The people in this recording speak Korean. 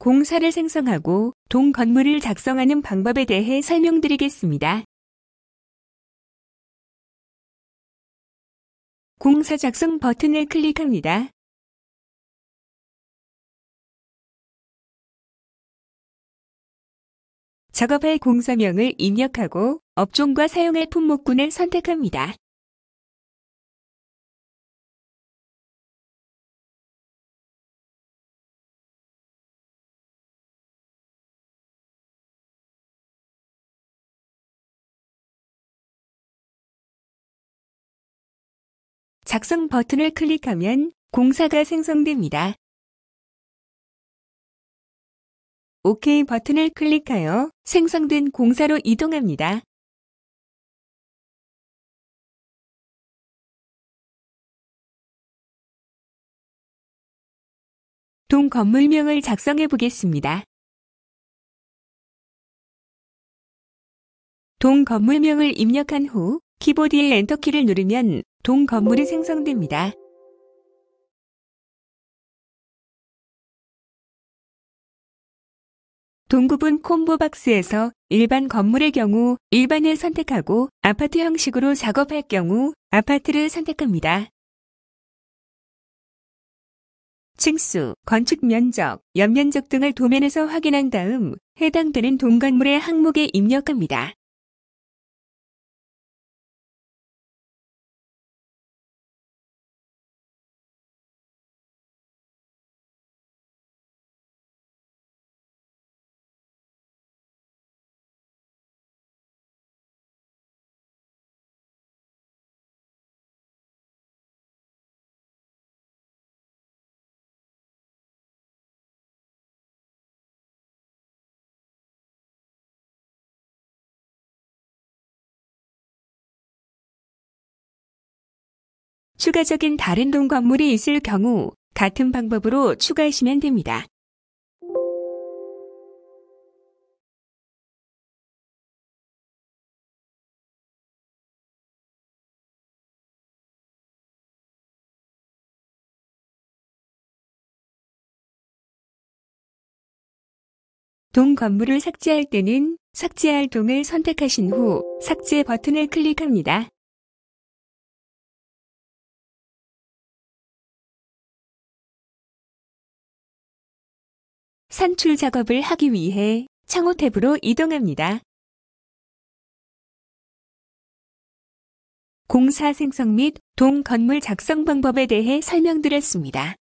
공사를 생성하고 동건물을 작성하는 방법에 대해 설명드리겠습니다. 공사 작성 버튼을 클릭합니다. 작업할 공사명을 입력하고 업종과 사용할 품목군을 선택합니다. 작성 버튼을 클릭하면 공사가 생성됩니다. OK 버튼을 클릭하여 생성된 공사로 이동합니다. 동건물명을 작성해 보겠습니다. 동건물명을 입력한 후 키보드의 엔터키를 누르면 동건물이 생성됩니다. 동구분 콤보박스에서 일반 건물의 경우 일반을 선택하고 아파트 형식으로 작업할 경우 아파트를 선택합니다. 층수, 건축 면적, 연면적 등을 도면에서 확인한 다음 해당되는 동건물의 항목에 입력합니다. 추가적인 다른 동건물이 있을 경우 같은 방법으로 추가하시면 됩니다. 동건물을 삭제할 때는 삭제할 동을 선택하신 후 삭제 버튼을 클릭합니다. 산출 작업을 하기 위해 창호 탭으로 이동합니다. 공사 생성 및 동건물 작성 방법에 대해 설명드렸습니다.